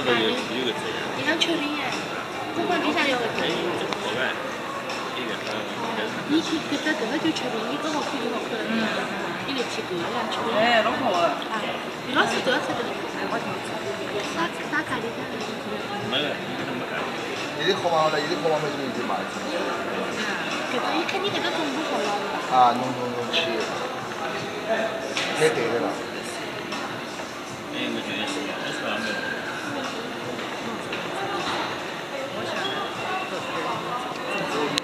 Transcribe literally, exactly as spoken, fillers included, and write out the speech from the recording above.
不有有个字？ 你想确定哎？我管底下有个字。 哎，这口感，这个呃， 你去这个这个就确定你多少口多少口了。嗯。你那几个呀？确定。 哎，老婆。 啊，于老师都要吃这个。 哎，我听说。 打打开的噻。 没个，你怎么干？ 你的河马呢？你的河马没什么一嘛？ 这个你看你这个中午河马的吧？ 啊，浓浓浓起，太对的了。 哎，我觉得。